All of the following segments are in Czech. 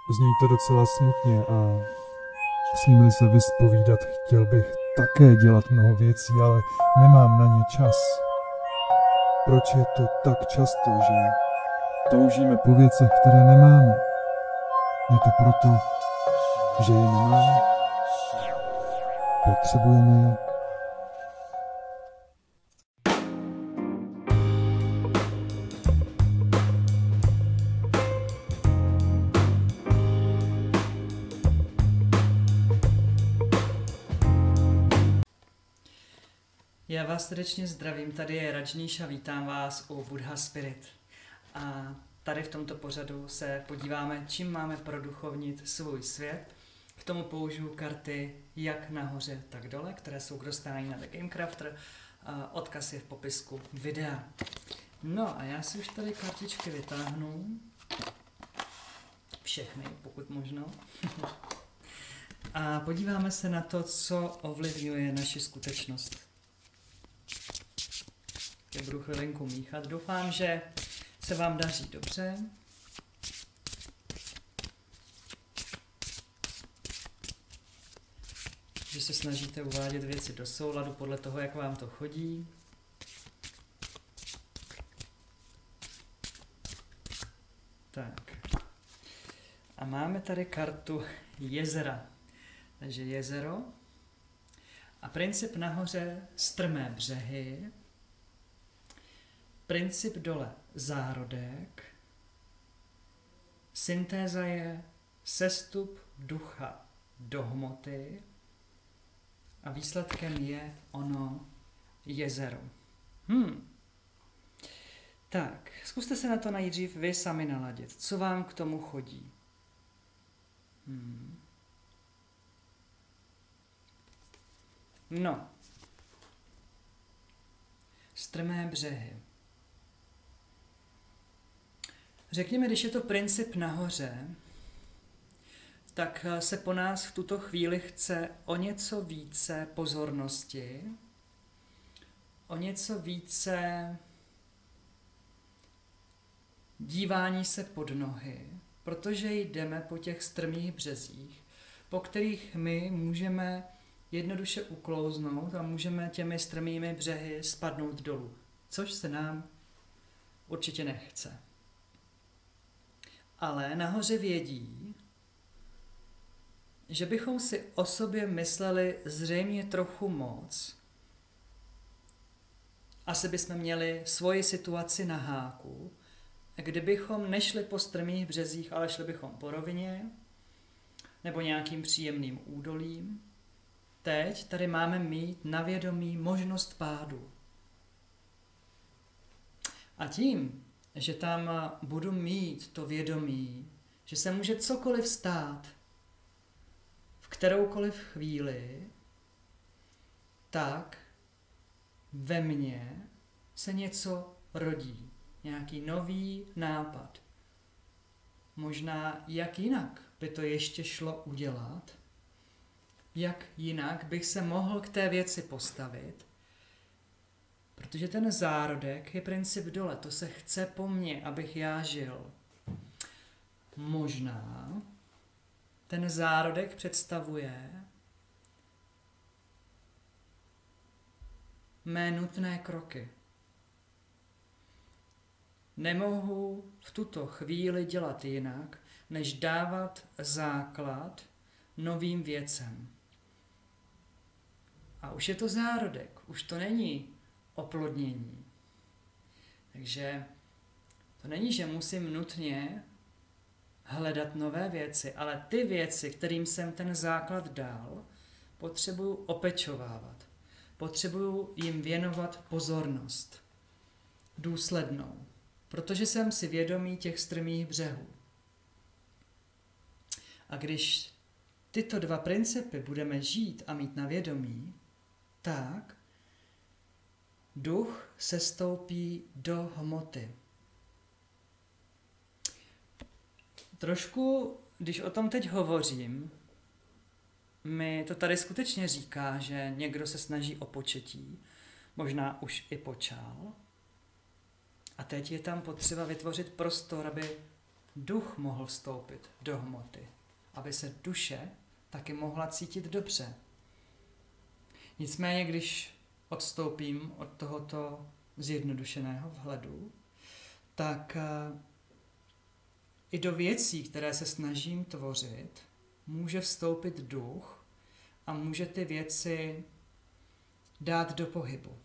Zní to docela smutně a smím se vyspovídat, chtěl bych také dělat mnoho věcí, ale nemám na ně čas. Proč je to tak často, že toužíme po věcech, které nemáme? Je to proto, že je nemáme? Potřebujeme je? Já vás srdečně zdravím, tady je Rajníš a vítám vás u Buddha Spirit. A tady v tomto pořadu se podíváme, čím máme produchovnit svůj svět. K tomu použiju karty jak nahoře, tak dole, které jsou k dostání na The Game Crafter. Odkaz je v popisku videa. No a já si už tady kartičky vytáhnu. Všechny, pokud možno. A podíváme se na to, co ovlivňuje naši skutečnost. Já budu chvilinku míchat. Doufám, že se vám daří dobře. Že se snažíte uvádět věci do souladu podle toho, jak vám to chodí. Tak. A máme tady kartu jezera. Takže jezero. A princip nahoře strmé břehy. Princip dole zárodek, syntéza je sestup ducha do hmoty a výsledkem je ono jezero. Tak, zkuste se na to nejdřív vy sami naladit. Co vám k tomu chodí? No, strmé břehy. Řekněme, když je to princip nahoře, tak se po nás v tuto chvíli chce o něco více pozornosti, o něco více dívání se pod nohy, protože jdeme po těch strmých březích, po kterých my můžeme jednoduše uklouznout a můžeme těmi strmými břehy spadnout dolů, což se nám určitě nechce. Ale nahoře vědí, že bychom si o sobě mysleli zřejmě trochu moc. Asi bychom měli svoji situaci na háku, kdybychom nešli po strmých březích, ale šli bychom po rovině nebo nějakým příjemným údolím. Teď tady máme mít na vědomí možnost pádu. A tím, že tam budu mít to vědomí, že se může cokoliv stát v kteroukoliv chvíli, tak ve mně se něco rodí. Nějaký nový nápad. Možná jak jinak by to ještě šlo udělat, jak jinak bych se mohl k té věci postavit, protože ten zárodek je princip dole, to se chce po mně, abych já žil. Možná ten zárodek představuje mé nutné kroky. Nemohu v tuto chvíli dělat jinak, než dávat základ novým věcem. A už je to zárodek, už to není oplodnění. Takže to není, že musím nutně hledat nové věci, ale ty věci, kterým jsem ten základ dal, potřebuju opečovávat. Potřebuju jim věnovat pozornost. Důslednou. Protože jsem si vědomý těch strmých břehů. A když tyto dva principy budeme žít a mít na vědomí, tak duch sestoupí do hmoty. Trošku, když o tom teď hovořím, mi to tady skutečně říká, že někdo se snaží o početí, možná už i počal, a teď je tam potřeba vytvořit prostor, aby duch mohl vstoupit do hmoty, aby se duše taky mohla cítit dobře. Nicméně, když odstoupím od tohoto zjednodušeného vhledu, tak i do věcí, které se snažím tvořit, může vstoupit duch a může ty věci dát do pohybu.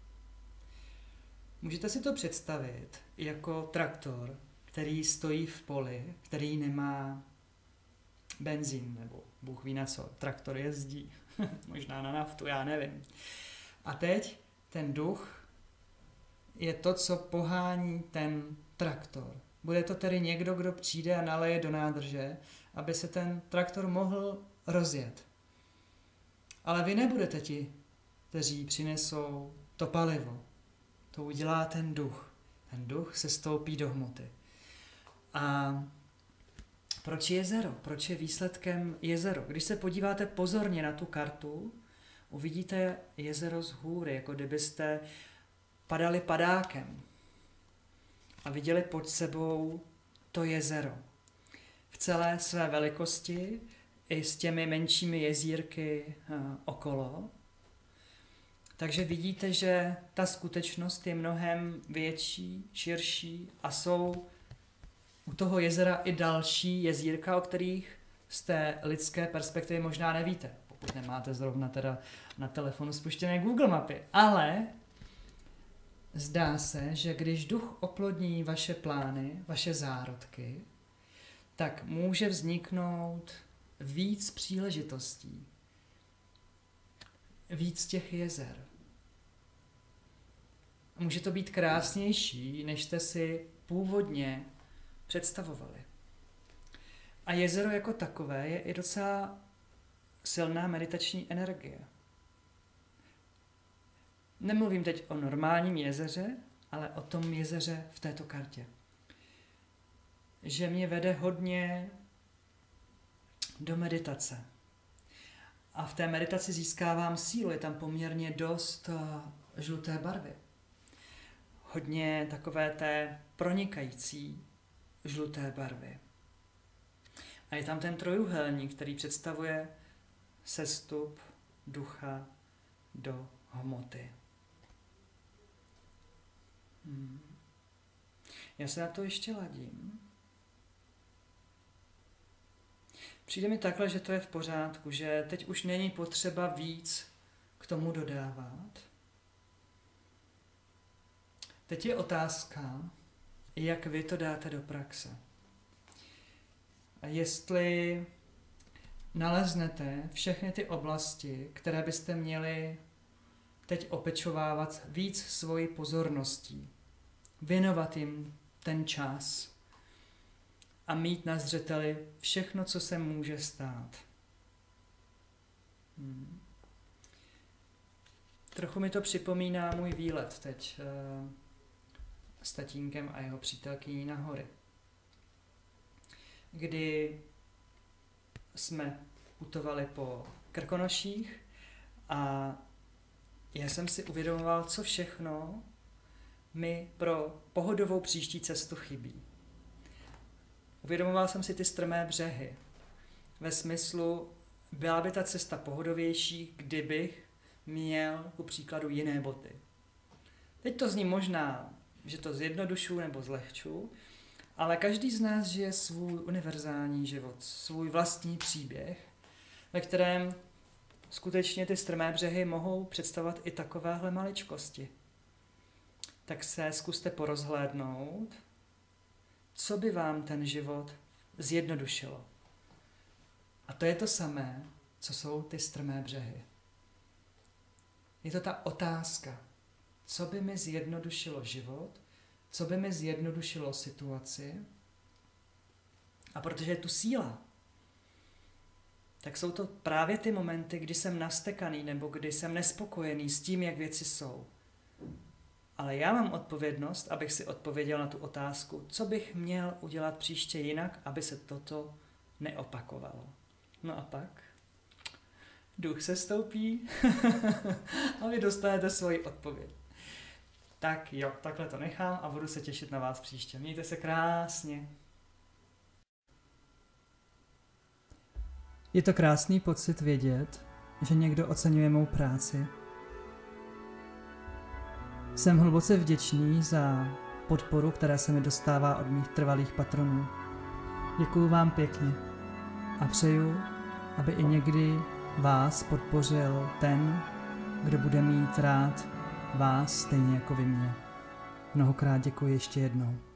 Můžete si to představit jako traktor, který stojí v poli, který nemá benzín, nebo Bůh ví na co, traktor jezdí, možná na naftu, já nevím. A teď ten duch je to, co pohání ten traktor. Bude to tedy někdo, kdo přijde a naleje do nádrže, aby se ten traktor mohl rozjet. Ale vy nebudete ti, kteří přinesou to palivo. To udělá ten duch. Ten duch se stoupí do hmoty. A proč jezero? Proč je výsledkem jezero? Když se podíváte pozorně na tu kartu, uvidíte jezero z hůry, jako kdybyste padali padákem a viděli pod sebou to jezero. V celé své velikosti i s těmi menšími jezírky okolo. Takže vidíte, že ta skutečnost je mnohem větší, širší a jsou u toho jezera i další jezírka, o kterých z té lidské perspektivy možná nevíte, pokud nemáte zrovna teda na telefonu spuštěné Google mapy. Ale zdá se, že když duch oplodní vaše plány, vaše zárodky, tak může vzniknout víc příležitostí, víc těch jezer. Může to být krásnější, než jste si původně představovali. A jezero jako takové je i docela silná meditační energie. Nemluvím teď o normálním jezeře, ale o tom jezeře v této kartě. Že mě vede hodně do meditace. A v té meditaci získávám sílu, je tam poměrně dost žluté barvy. Hodně takové té pronikající žluté barvy. A je tam ten trojúhelník, který představuje sestup ducha do hmoty. Já se na to ještě ladím. Přijde mi takhle, že to je v pořádku, že teď už není potřeba víc k tomu dodávat. Teď je otázka, jak vy to dáte do praxe. A jestli naleznete všechny ty oblasti, které byste měli teď opečovávat víc svojí pozorností, věnovat jim ten čas a mít na zřeteli všechno, co se může stát. Trochu mi to připomíná můj výlet teď s tatínkem a jeho přítelkyní na hory, kdy jsme putovali po Krkonoších a já jsem si uvědomoval, co všechno mi pro pohodovou příští cestu chybí. Uvědomoval jsem si ty strmé břehy. Ve smyslu, byla by ta cesta pohodovější, kdybych měl ku příkladu jiné boty. Teď to zní možná, že to zjednodušu nebo zlehču, ale každý z nás žije svůj univerzální život, svůj vlastní příběh, ve kterém skutečně ty strmé břehy mohou představovat i takovéhle maličkosti. Tak se zkuste porozhlédnout, co by vám ten život zjednodušilo. A to je to samé, co jsou ty strmé břehy. Je to ta otázka, co by mi zjednodušilo život, co by mi zjednodušilo situaci. A protože je tu síla, tak jsou to právě ty momenty, kdy jsem nastekaný nebo kdy jsem nespokojený s tím, jak věci jsou. Ale já mám odpovědnost, abych si odpověděl na tu otázku, co bych měl udělat příště jinak, aby se toto neopakovalo. No a pak duch se stoupí a vy dostanete svoji odpověď. Tak jo, takhle to nechám a budu se těšit na vás příště. Mějte se krásně. Je to krásný pocit vědět, že někdo oceňuje mou práci. Jsem hluboce vděčný za podporu, která se mi dostává od mých trvalých patronů. Děkuju vám pěkně a přeju, aby i někdy vás podpořil ten, kdo bude mít rád vás stejně jako vy mě. Mnohokrát děkuji ještě jednou.